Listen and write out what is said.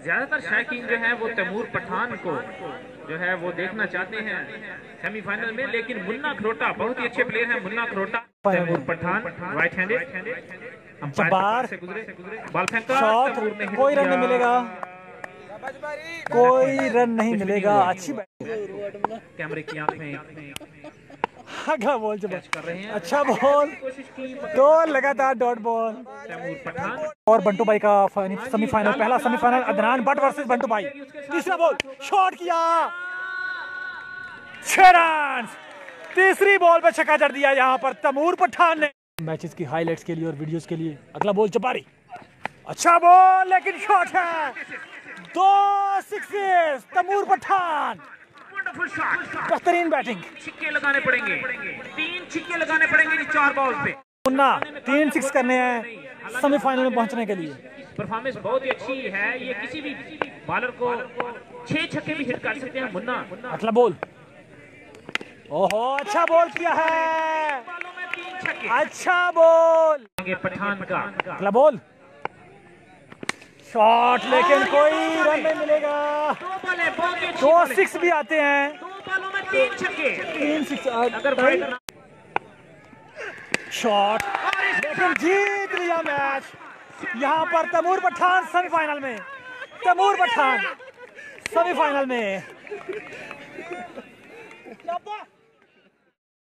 ज्यादातर शायकीन जो है वो तैमूर पठान को जो है वो देखना चाहते हैं सेमीफाइनल में, लेकिन मुन्ना खरोटा बहुत ही अच्छे प्लेयर हैं। मुन्ना खरोटा, तैमूर पठान राइट हैंडेड, जब्बार से गुजरे बॉल फेंका, शॉट, कोई रन नहीं मिलेगा, कोई रन नहीं मिलेगा। अच्छी कैमरे की आंखें आगा बॉल जब कर रहे हैं, अच्छा बॉल, दो लगातार डॉट बॉल। तैमूर पठान और बंटू भाई का सेमीफाइनल, पहला सेमीफाइनल अदनान भट्ट वर्सेस बंटू भाई। तीसरा बॉल शॉट किया, 6 रन, तीसरी बॉल पे छक्का जड़ दिया यहाँ पर तैमूर पठान ने। मैचेस की हाइलाइट्स के लिए और वीडियोस के लिए अगला बॉल जब्बारी, अच्छा बॉल लेकिन शॉट है, 2 सिक्सेस तैमूर पठान, बेहतरीन बैटिंग। छिक्के लगाने पड़ेंगे, 3 छिक्के लगाने पड़ेंगे 4 बॉल पे। मुन्ना 3 6 करने हैं सेमीफाइनल में पहुंचने के लिए। परफॉर्मेंस बहुत ही अच्छी है, ये किसी भी बॉलर को 6 छक्के भी हिट कर सकते हैं मुन्ना। अगला बॉल, ओहो अच्छा बॉल किया है, अच्छा बॉल पठान का। अगला बॉल शॉट, लेकिन कोई रन नहीं मिलेगा। 2 6 भी आते हैं, 2 बॉलों में 3 छक्के, 3 6 अगर शॉट, लेकिन जीत लिया मैच यहाँ पर तैमूर पठान सेमीफाइनल में। तैमूर पठान सेमीफाइनल में।